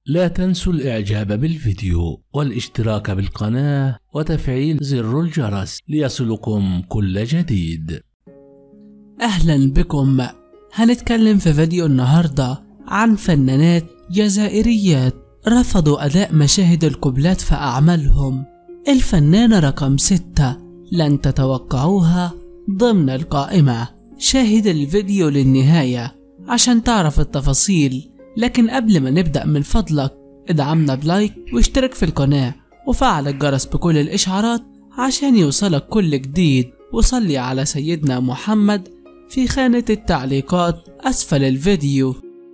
لا تنسوا الإعجاب بالفيديو والاشتراك بالقناة وتفعيل زر الجرس ليصلكم كل جديد. أهلا بكم. هنتكلم في فيديو النهاردة عن فنانات جزائريات رفضوا أداء مشاهد الكوبلات في أعمالهم. الفنانة رقم 6 لن تتوقعوها ضمن القائمة. شاهد الفيديو للنهاية عشان تعرف التفاصيل، لكن قبل ما نبدأ من فضلك ادعمنا بلايك واشترك في القناة وفعل الجرس بكل الإشعارات عشان يوصلك كل جديد، وصلي على سيدنا محمد في خانة التعليقات أسفل الفيديو.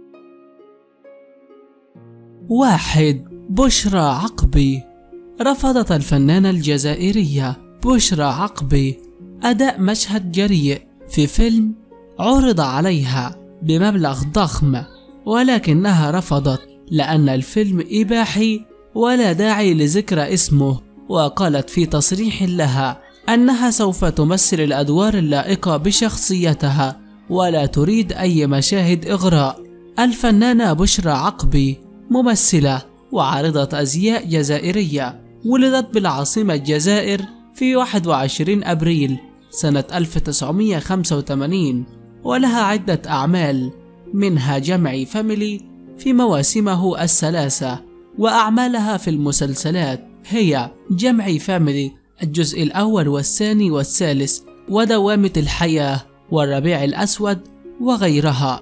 1. بشرى عقبي. رفضت الفنانة الجزائرية بشرى عقبي أداء مشهد جريء في فيلم عرض عليها بمبلغ ضخم، ولكنها رفضت لأن الفيلم إباحي ولا داعي لذكر اسمه، وقالت في تصريح لها أنها سوف تمثل الأدوار اللائقة بشخصيتها ولا تريد أي مشاهد إغراء. الفنانة بشرى عقبي ممثلة وعارضة أزياء جزائرية، ولدت بالعاصمة الجزائر في 21 أبريل سنة 1985، ولها عدة أعمال منها جمعي فاميلي في مواسمه الثلاثة، وأعمالها في المسلسلات هي جمعي فاميلي الجزء الأول والثاني والثالث، ودوامة الحياة، والربيع الأسود، وغيرها.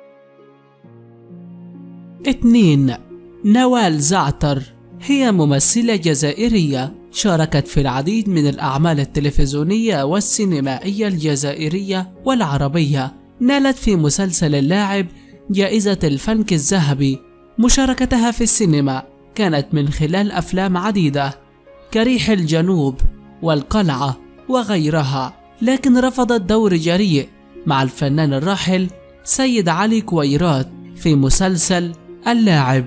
2. نوال زعتر. هي ممثلة جزائرية شاركت في العديد من الأعمال التلفزيونية والسينمائية الجزائرية والعربية. نالت في مسلسل اللاعب جائزة الفنك الذهبي. مشاركتها في السينما كانت من خلال أفلام عديدة كريح الجنوب والقلعة وغيرها، لكن رفضت دور جريء مع الفنان الراحل سيد علي كويرات في مسلسل اللاعب.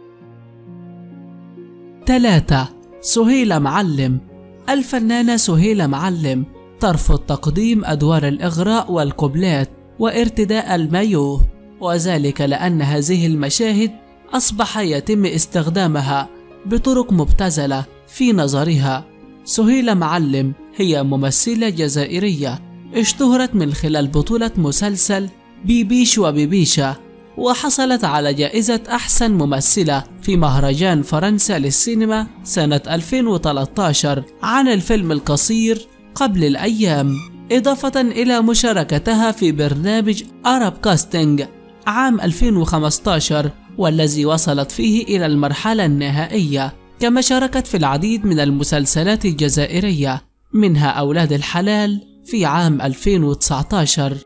3. سهيلة معلم. الفنانة سهيلة معلم ترفض تقديم أدوار الإغراء والكوبلات وارتداء المايو، وذلك لأن هذه المشاهد أصبح يتم استخدامها بطرق مبتذلة في نظرها. سهيلة معلم هي ممثلة جزائرية اشتهرت من خلال بطولة مسلسل بيبيش وبيبيشة، وحصلت على جائزة أحسن ممثلة في مهرجان فرنسا للسينما سنة 2013 عن الفيلم القصير قبل الأيام، إضافة إلى مشاركتها في برنامج أرب كاستنج عام 2015 والذي وصلت فيه إلى المرحلة النهائية. كما شاركت في العديد من المسلسلات الجزائرية منها أولاد الحلال في عام 2019.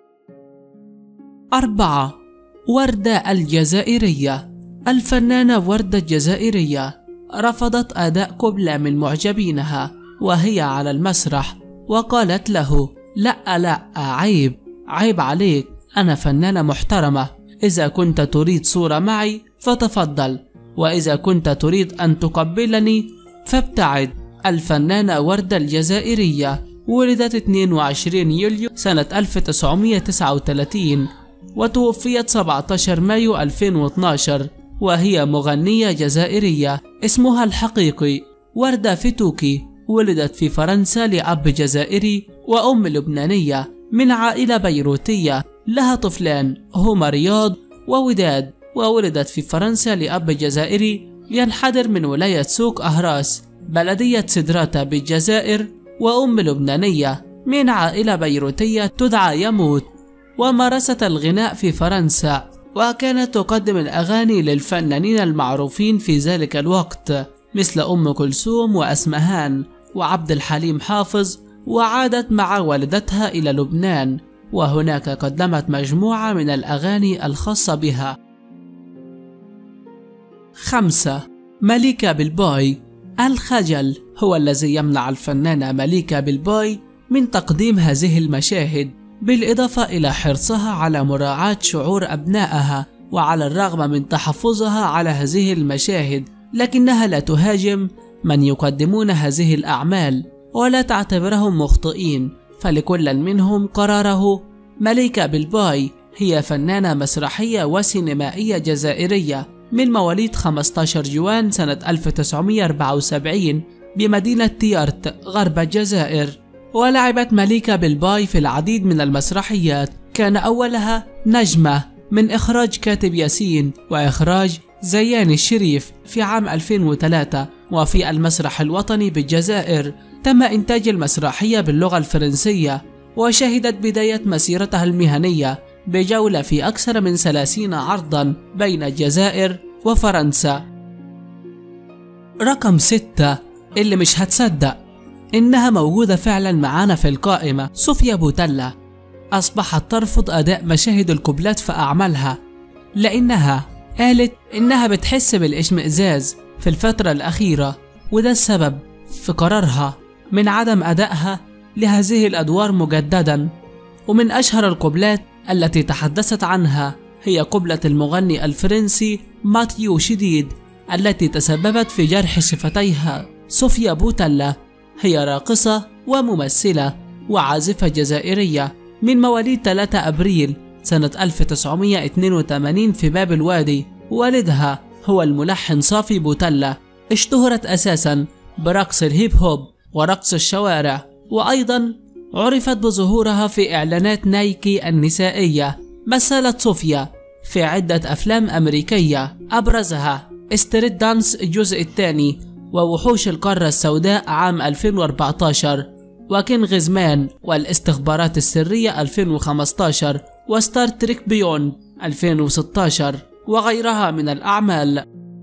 4. وردة الجزائرية. الفنانة وردة الجزائرية رفضت أداء كوبلا من معجبينها وهي على المسرح، وقالت له: لا عيب عليك، أنا فنانة محترمة، إذا كنت تريد صورة معي فتفضل، وإذا كنت تريد أن تقبلني فابتعد. الفنانة وردة الجزائرية ولدت 22 يوليو سنة 1939 وتوفيت 17 مايو 2012، وهي مغنية جزائرية اسمها الحقيقي وردة فتوكي. ولدت في فرنسا لأب جزائري وأم لبنانية من عائلة بيروتية، لها طفلان هما رياض ووداد. وولدت في فرنسا لأب جزائري ينحدر من ولاية سوق أهراس بلدية سدراتة بالجزائر، وأم لبنانية من عائلة بيروتية تدعى يموت. ومارست الغناء في فرنسا، وكانت تقدم الأغاني للفنانين المعروفين في ذلك الوقت مثل أم كلثوم وأسمهان وعبد الحليم حافظ، وعادت مع والدتها إلى لبنان، وهناك قدمت مجموعة من الأغاني الخاصة بها. 5. مليكة بالباي. الخجل هو الذي يمنع الفنانة مليكة بالباي من تقديم هذه المشاهد، بالإضافة إلى حرصها على مراعاة شعور أبنائها، وعلى الرغم من تحفظها على هذه المشاهد لكنها لا تهاجم من يقدمون هذه الأعمال ولا تعتبرهم مخطئين، فلكل منهم قراره. مليكة بالباي هي فنانة مسرحية وسينمائية جزائرية من مواليد 15 جوان سنة 1974 بمدينة تيارت غرب الجزائر. ولعبت مليكة بالباي في العديد من المسرحيات، كان أولها نجمة من إخراج كاتب ياسين وإخراج زيان الشريف في عام 2003. وفي المسرح الوطني بالجزائر تم إنتاج المسرحية باللغة الفرنسية، وشهدت بداية مسيرتها المهنية بجولة في أكثر من 30 عرضا بين الجزائر وفرنسا. رقم 6 اللي مش هتصدق إنها موجودة فعلا معانا في القائمة، صوفيا بوتيلا. أصبحت ترفض أداء مشاهد الكوبلات في أعمالها، لأنها قالت إنها بتحس بالإشمئزاز في الفترة الأخيرة، وده السبب في قرارها من عدم أدائها لهذه الأدوار مجددا. ومن أشهر الكوبلات التي تحدثت عنها هي قبلة المغني الفرنسي ماتيو شديد، التي تسببت في جرح شفتيها. صوفيا بوتيلا هي راقصة وممثلة وعازفة جزائرية من مواليد 3 أبريل سنة 1982 في باب الوادي. والدها هو الملحن صافي بوتيلا. اشتهرت أساسا برقص الهيب هوب ورقص الشوارع، وأيضا عرفت بظهورها في إعلانات نايكي النسائية. مثلت صوفيا في عدة أفلام أمريكية، أبرزها ستريت دانس الجزء الثاني، ووحوش القارة السوداء عام 2014، وكين غزمان والاستخبارات السرية 2015، وستار تريك بيوند 2016، وغيرها من الأعمال.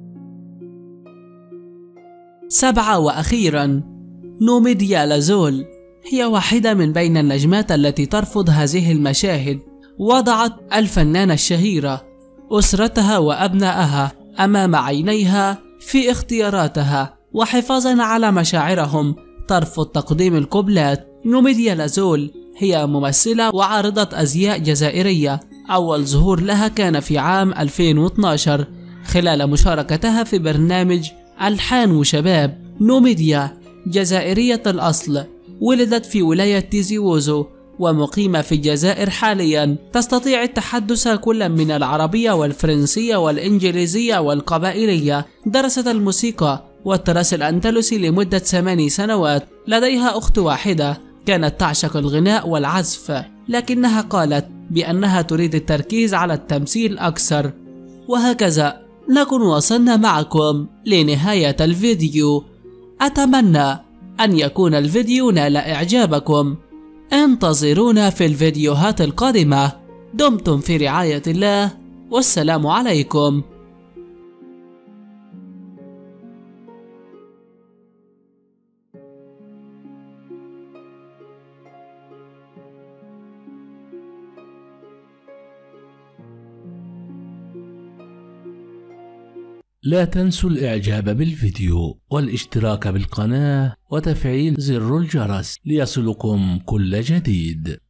7 وأخيرا نوميديا لازول، هي واحدة من بين النجمات التي ترفض هذه المشاهد. وضعت الفنانة الشهيرة أسرتها وأبنائها أمام عينيها في اختياراتها، وحفاظا على مشاعرهم ترفض تقديم الكوبلات. نوميديا لازول هي ممثلة وعارضة أزياء جزائرية. أول ظهور لها كان في عام 2012 خلال مشاركتها في برنامج ألحان وشباب. نوميديا جزائرية الأصل، ولدت في ولاية تيزي ووزو ومقيمة في الجزائر حاليا. تستطيع التحدث كل من العربية والفرنسية والإنجليزية والقبائلية. درست الموسيقى والتراث الأندلسي لمدة 8 سنوات. لديها أخت واحدة كانت تعشق الغناء والعزف، لكنها قالت بأنها تريد التركيز على التمثيل أكثر. وهكذا نكون وصلنا معكم لنهاية الفيديو. أتمنى أن يكون الفيديو نال إعجابكم. انتظرونا في الفيديوهات القادمة. دمتم في رعاية الله، والسلام عليكم. لا تنسوا الإعجاب بالفيديو والاشتراك بالقناة وتفعيل زر الجرس ليصلكم كل جديد.